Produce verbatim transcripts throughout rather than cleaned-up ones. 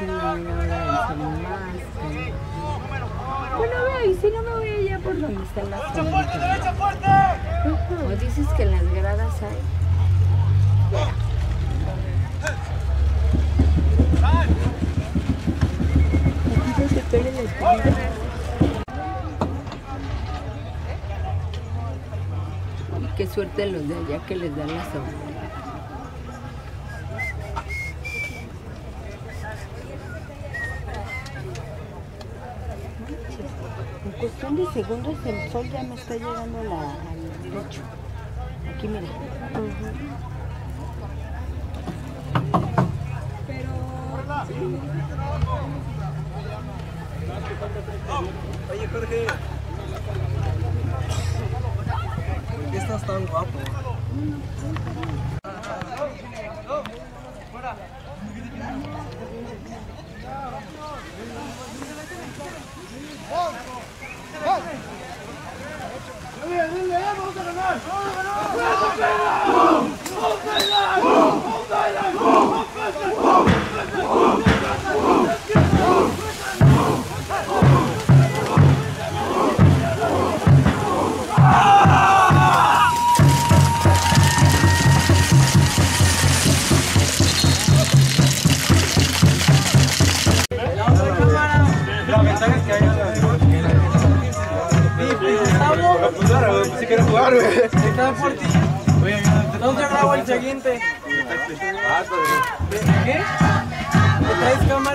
Sí, ahora el más. Bueno, veo, y si no me voy allá por donde están las fábricas. O dices que en las gradas hay. Aquí no se pega la comida. Y qué suerte los de allá que les dan la sombra. En cuestión de segundos el sol ya me está llegando a la, al pecho. Aquí mira. Uh-huh. Pero... Oye, Jorge. ¿Por qué estás tan guapo? ¡Vamos a ganar! ¡Vamos a ganar! ¡Vamos a ganar! ¡Vamos a ganar! Si quieres jugar, güey. Estaba por ti. ¿Dónde grabo el siguiente? ¿Qué? ¿Me traes cámara?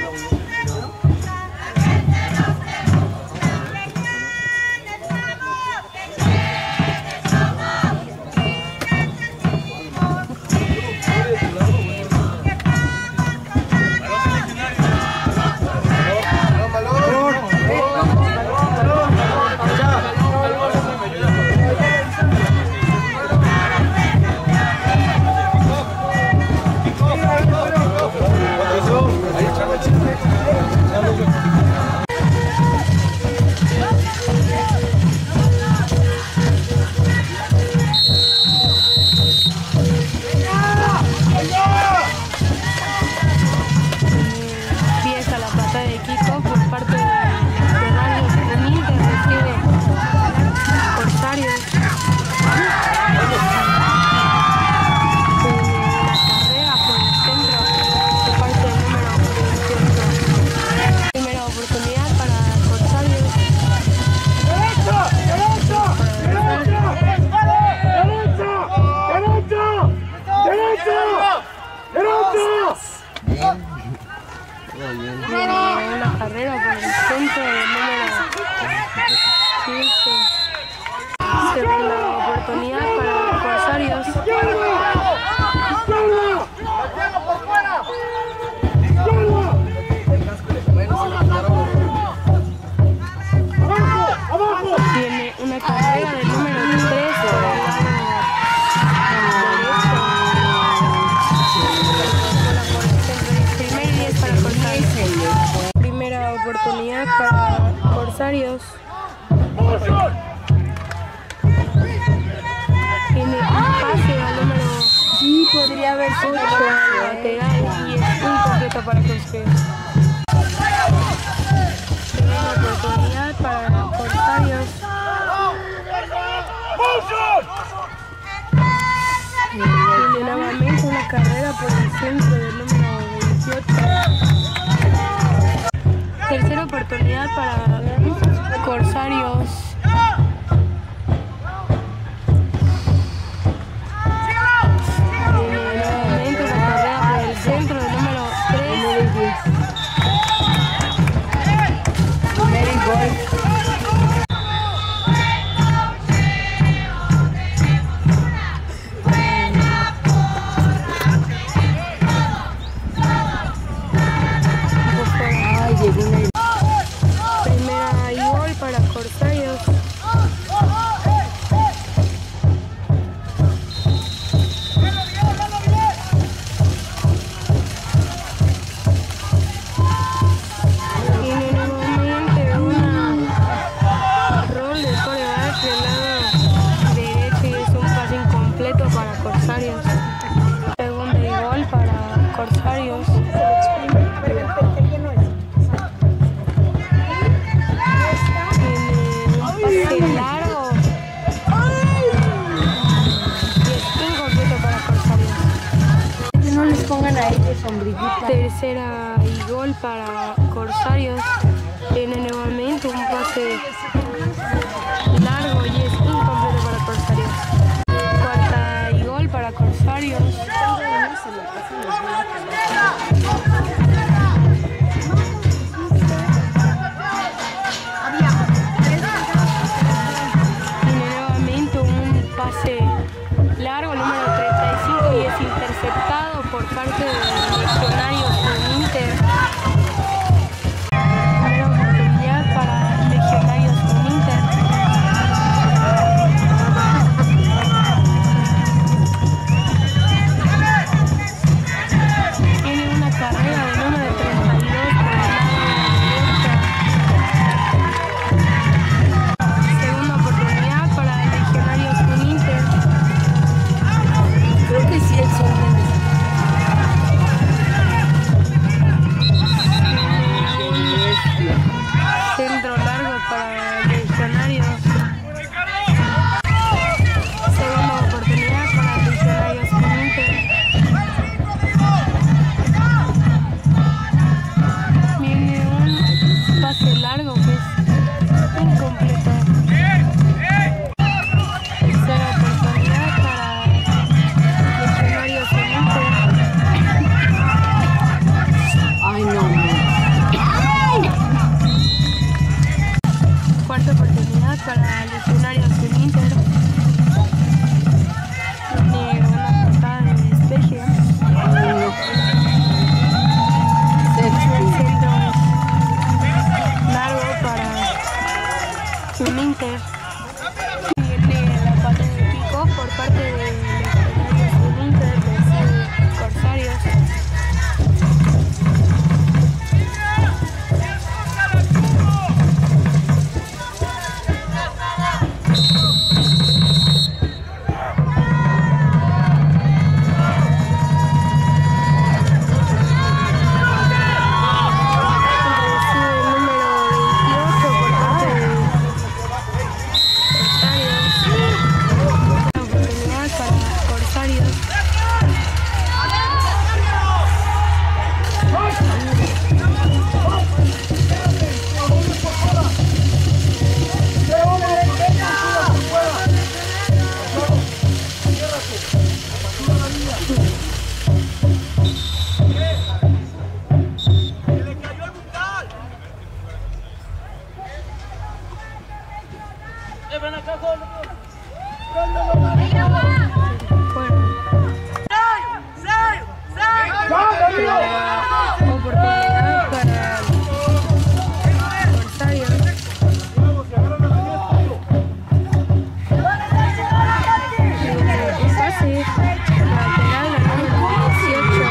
Una carrera por el centro del número quince. Segunda oportunidad para Corsarios. Tiene una carrera del número tres por el lado derecho. Primera oportunidad para Corsarios. Tiene un pase al número. Sí, podría haber sido lateral y es un completo para Corsarios. Segunda oportunidad para Corsarios. Tiene nuevamente una carrera por el centro del número veintiocho. Tercera oportunidad para Corsarios. Tiene nuevamente una carrera por el centro del número tres. Very good. Primera y gol para Corsarios. tercera y gol para Corsarios. Viene nuevamente un pase largo y es incompleto para Corsarios. Cuarta y gol para Corsarios. Viene nuevamente un pase largo, número treinta y cinco, y es interceptado por parte del legionario con Inter. Primera oportunidad para Legionarios con Inter. Tiene una carrera de número treinta y dos por el lado derecho. Segunda oportunidad para Legionarios con Inter. Creo que sí, el son Centro largo para Legionarios. Segunda oportunidad para Legionarios con Inter. Viene un pase largo que es incompleto. Tercera oportunidad para Legionarios con Inter. Ay, no, no. Cuarta oportunidad para Legionarios con Inter. Tiene una patada de despeje. Ay, no. El Sexto. centro es largo para un Inter. Viene la patada de pico por parte de Legionarios con Inter, de Corsarios. Oportunidad para Corsarios. Un pase lateral al número dieciocho.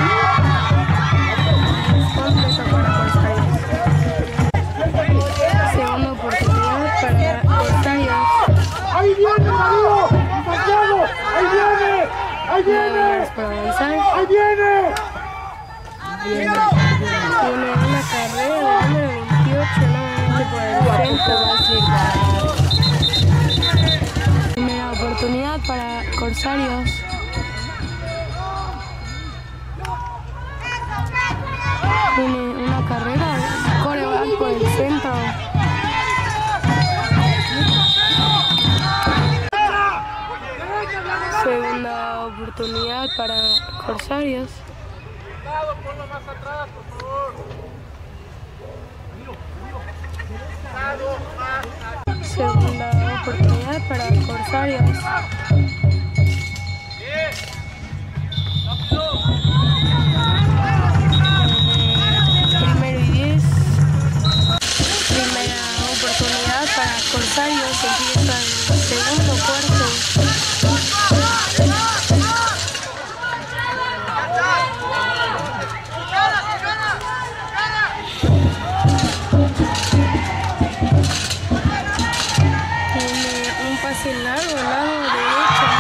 Es completo para Corsarios. Segunda oportunidad para Corsarios. ¡Ahí viene, Darío! ¡Santiago! ¡Ahí viene! ¡Ahí viene! Para avanzar. ¡Ahí viene! Tiene una carrera de número veintiocho nuevamente por el centro. Primera oportunidad para Corsarios. Tiene una carrera, coreback por el centro. Segunda oportunidad para Corsarios. Segunda oportunidad para Corsarios. Primero y diez. Primera oportunidad para Corsarios. Empieza el segundo cuarto. Tiene un pase largo al lado derecho.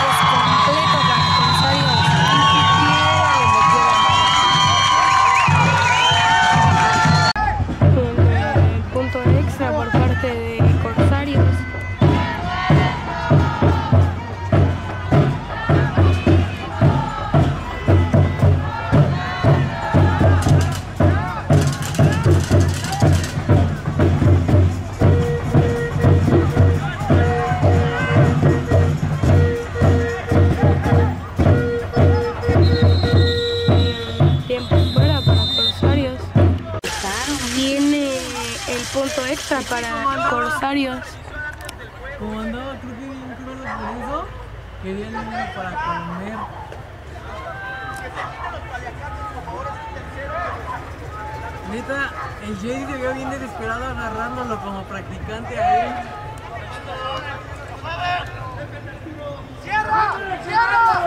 punto extra para Corsarios. Como andaba, creo que bien crudo por eso, quería el número para comer. Neta, el Jay se vio bien desesperado agarrándolo como practicante a él. ¡Cierra! ¡Cierra!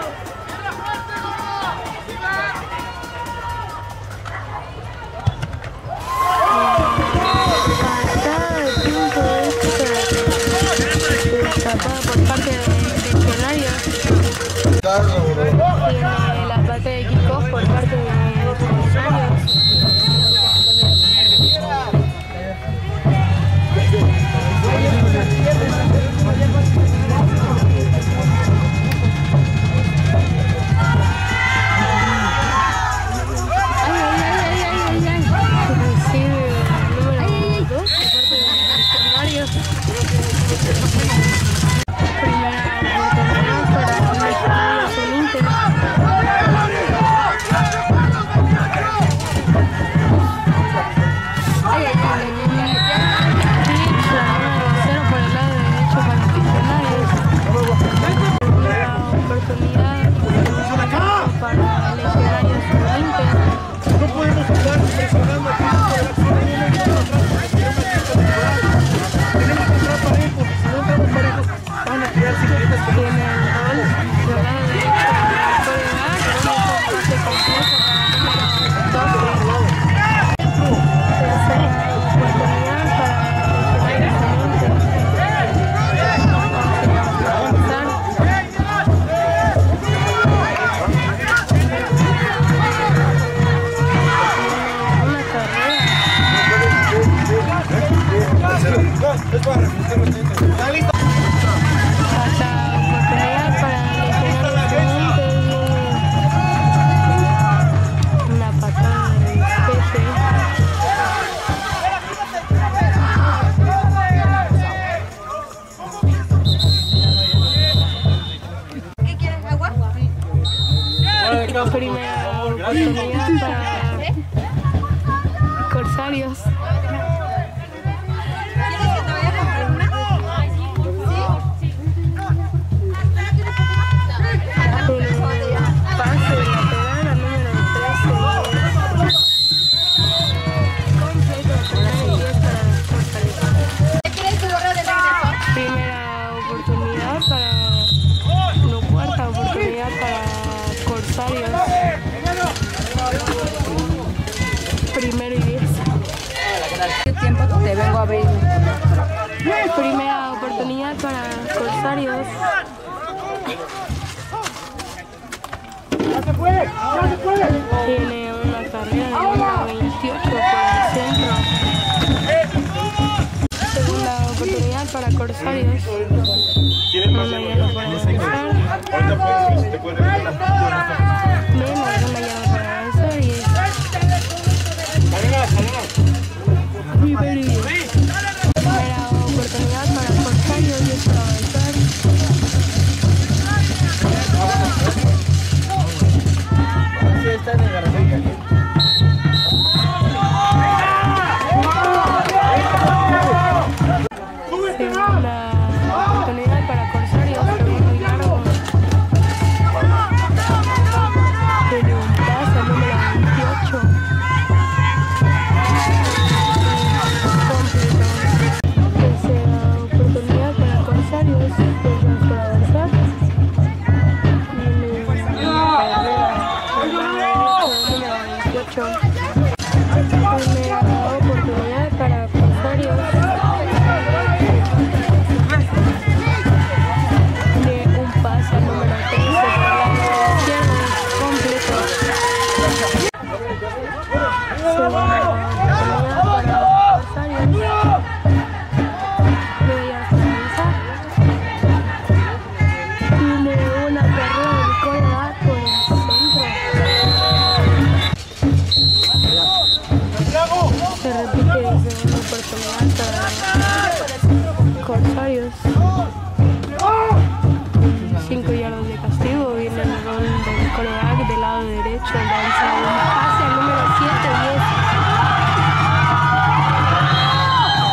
Tapada por parte de Legionarios. Tiene la parte de kickoff por parte de Corsarios. Primera oportunidad para Corsarios. Pase lateral a número trece. Primera oportunidad para, no, cuarta oportunidad para Corsarios. Primero y diez. ¿Qué tiempo te vengo a ver? Primera oportunidad para Corsarios. Tiene una carrera de una veintiocho por el centro. Segunda oportunidad para Corsarios. No me llama para avanzar. Menos una llama para avanzar y es primero y diez. Primera oportunidad para Corsarios y es para avanzar. Sí, está en el garrafón caliente. Segunda oportunidad para Corsarios, pero muy largo. Tiene un pase número veintiocho. Completo. Tercera oportunidad para Corsarios, pues vamos para avanzar. Tiene una carrera número veintiocho. Primera oportunidad para Corsarios. De un pase al número trece por la izquierda, completo. Segunda oportunidad para Corsarios. Luego ya para avanzar. Tiene una carrera del coreback por el centro. Se repite segunda oportunidad para Corsarios. cinco yardas de castigo. Viene el gol del coreback del lado derecho. Lanza un pase al número siete diez.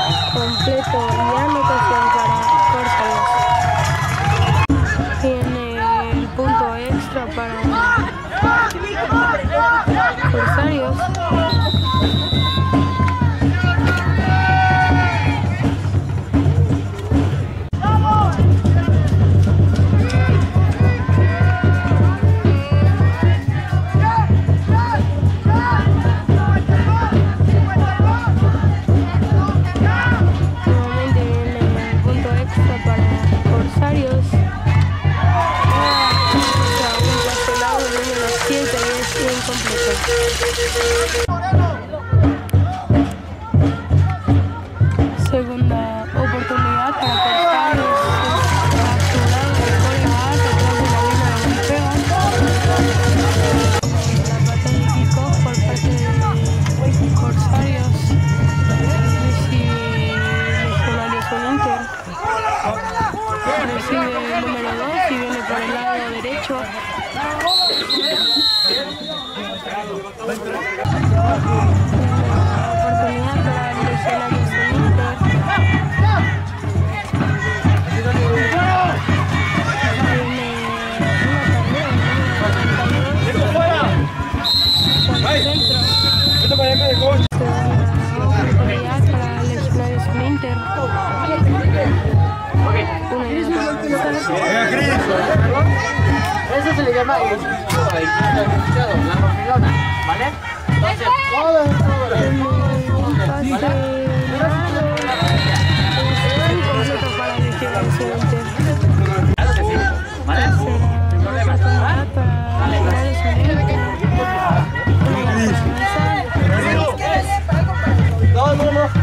Inter. Una idea para avanzar. Eso se le llama el escudo, el escudo, la romilona, ¿vale? Entonces, todo esto, Pase largo. Completo para Legionarios Inter. claro que sí, ¿vale? Sin problema. Oportunidad para Legionarios Inter. No, no, no.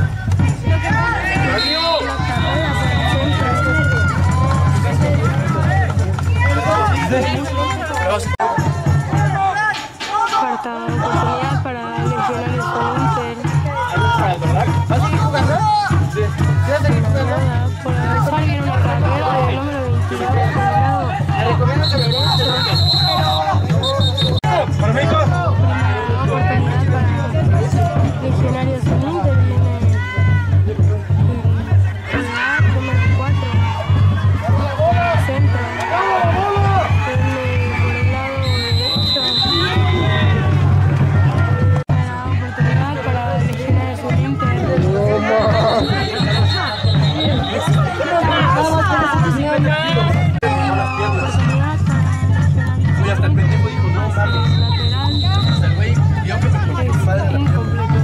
Cuarta oportunidad para Legionarios Inter. ¿Vas a seguir jugando? Sí. ¿Sí vas a seguir jugando? Por avanzar viene una carrera del número veintidós Colorado. Te recomiendo que me guste. Para México. Oportunidad para Legionarios Inter. Viene Colorado número cuatro. Centro. Viene por el lado derecho. Oportunidad para Legionarios Inter. Y hasta el pendejo dijo, no, mames. Hasta el güey vio que se fue mi madre a la mierda.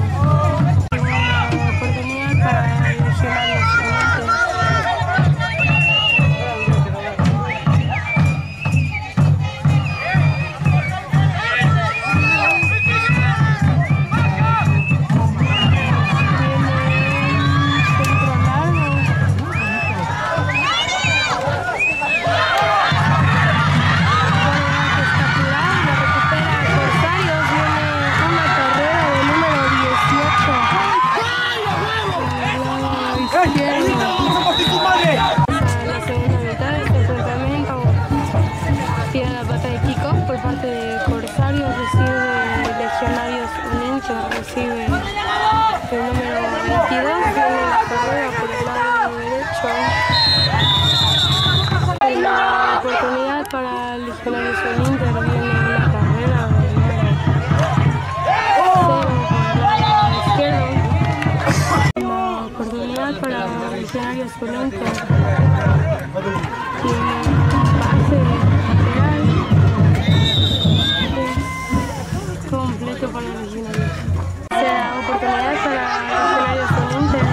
Oportunidad para Legionarios Inter. Recibe el número veintidós, viene la carrera por el lado derecho. La oportunidad para Legionarios Inter, viene una carrera del número cero por el lado izquierdo. La oportunidad para Legionarios Inter, tiene un pase lateral. Es completo para Legionarios. Será oportunidad para Legionarios Inter.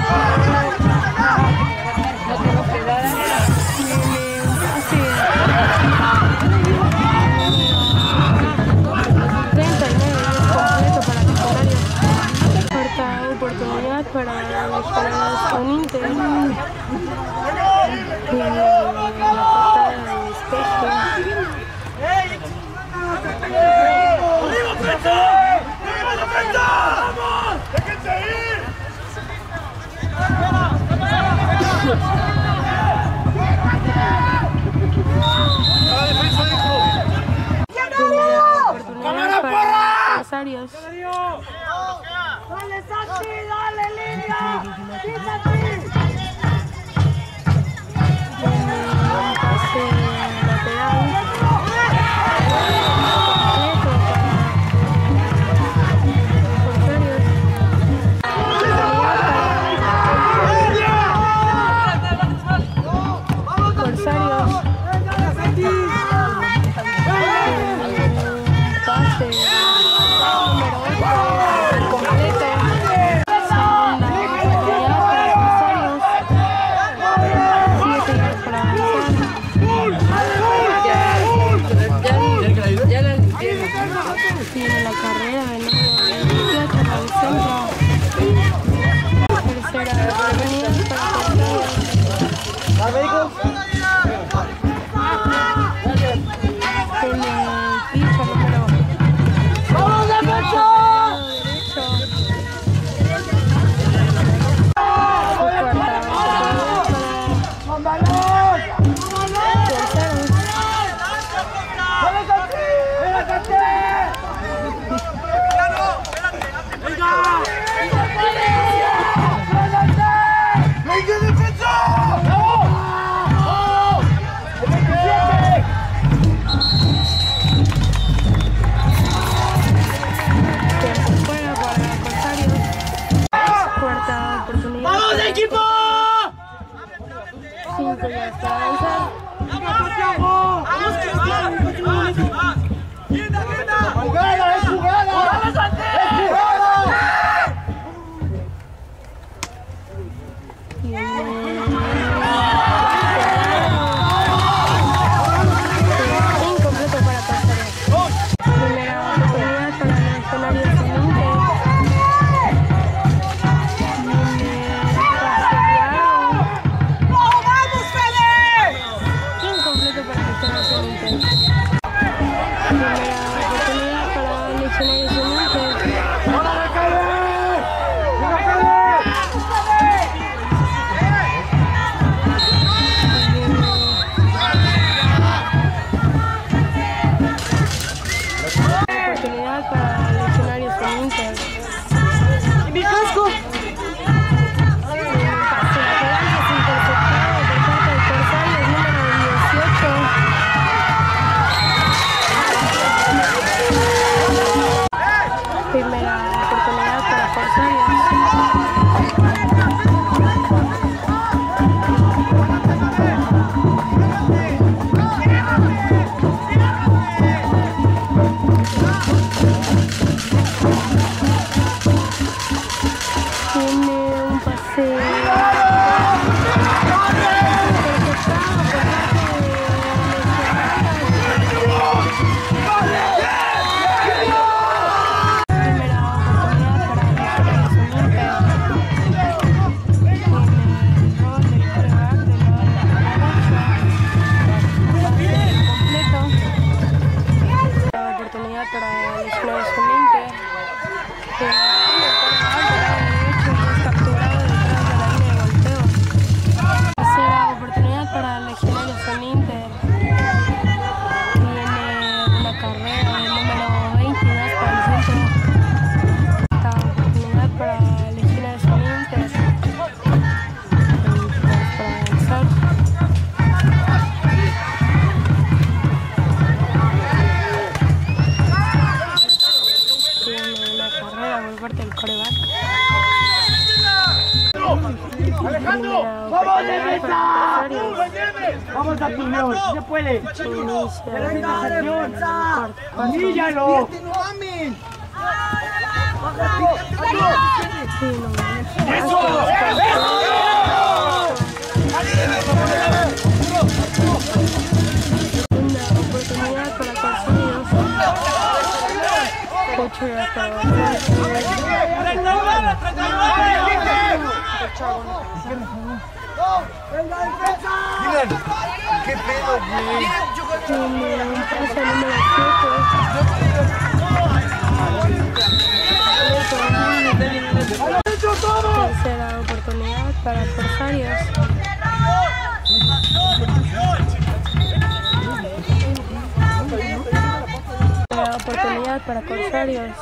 Viene un pase treinta y nueve, completo para Legionarios. Cuarta oportunidad para Legionarios Inter. Viene la patada de despeje. Oportunidad para adversarios. ¡Dale, Santi! ¡Dale, Liga! ¡Quítate! Un pase lateral. Completo. Segunda oportunidad para adversarios. Primera ¡Vamos, oportunidad defensa! para adversarios. Vamos a Pineo, si se puede. Inicia el ¡Defensa! cuarto. ¡Humíllalo! Sí, no, ¡Eso! una oportunidad para Corsarios. Ocho ya para ¿Qué pedo, güey? Tiene un pase número siete. Tercera oportunidad para Corsarios. Tercera oportunidad para Corsarios.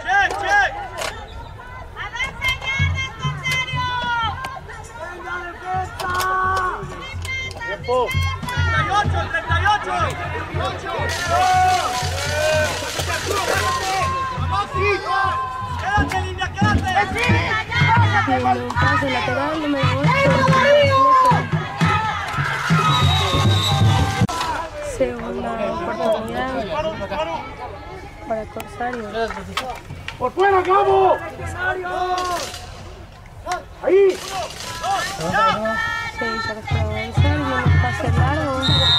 ¡Tiempo! treinta y ocho, treinta y ocho. ¡Quédate, Linda, quédate! Tiene un pase lateral número ocho. Segunda oportunidad para Corsarios. ¡Por fuera, Gabo! ¡Ahí! Seis yardas para avanzar, viene un pase largo.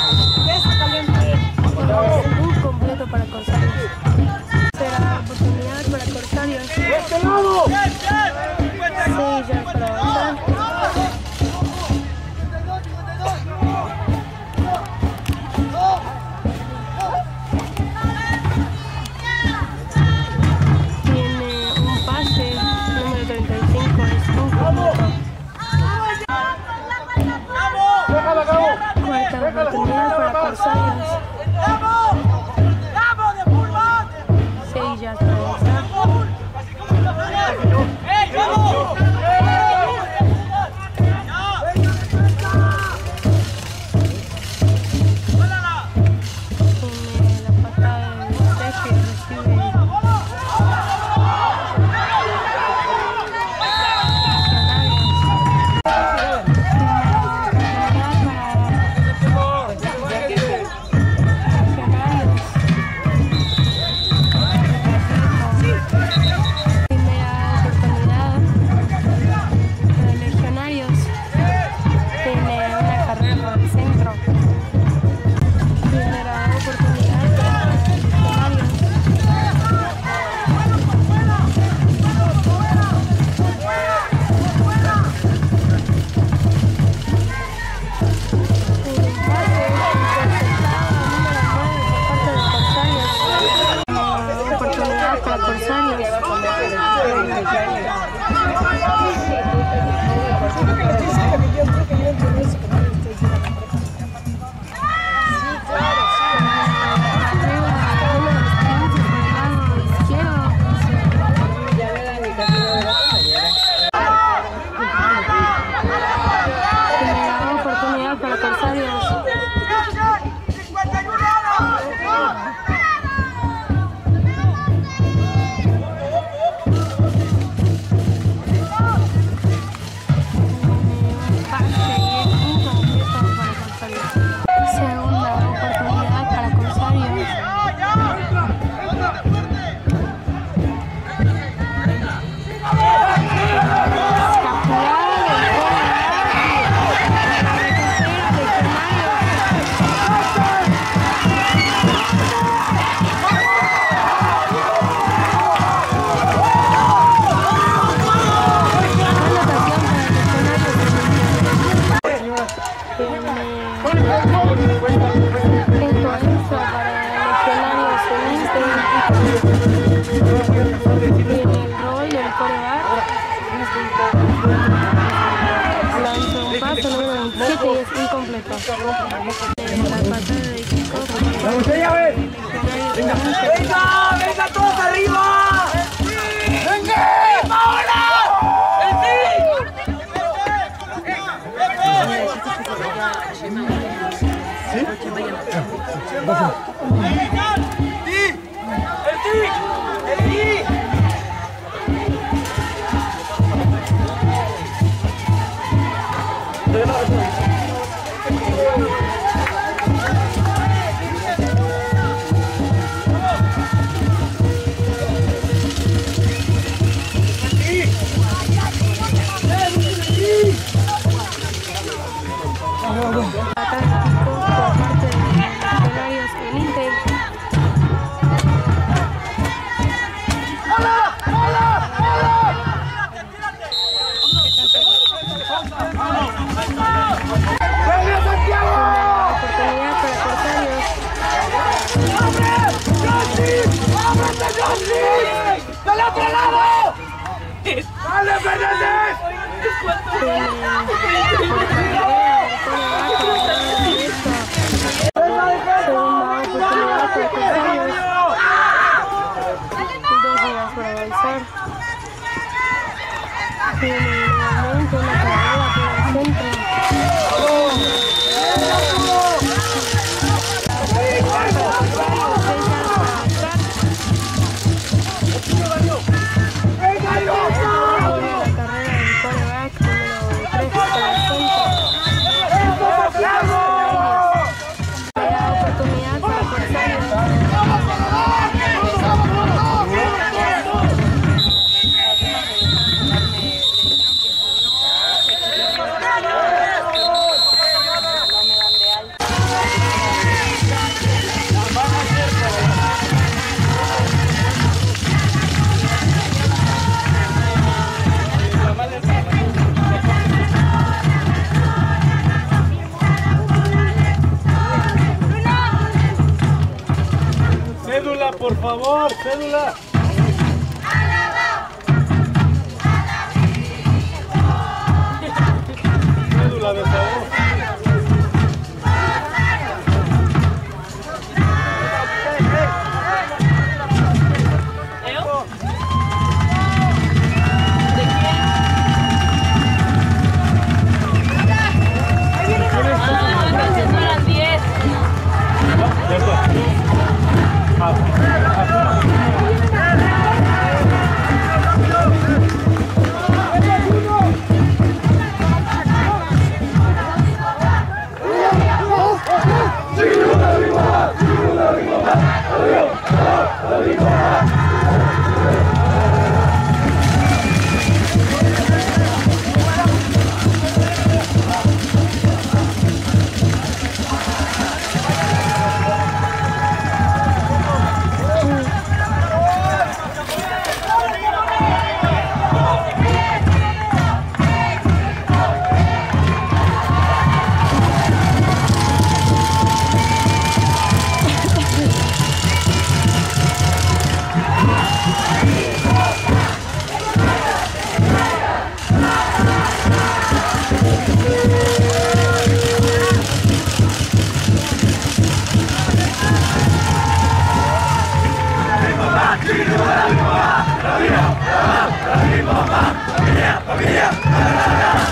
Muy completo para Corsarios. Tercera oportunidad para Corsarios. ¡De este lado! Seis yardas para avanzar. Tiene un pase número treinta y cinco, es muy completo. ¡Déjala, Gabo! Cuarta oportunidad para Corsarios. Seis yardas para avanzar. Tiene la patada del despeje y recibe. ¡Venga! ¡Venga todos arriba! ¡Venga! ¡Ahora! ¡El sí! ¡Del otro lado! ¡Dale, Fernández! Cédula, por favor, cédula. Cédula, de favor. ¡Familia! ¡Familia! ¡Familia!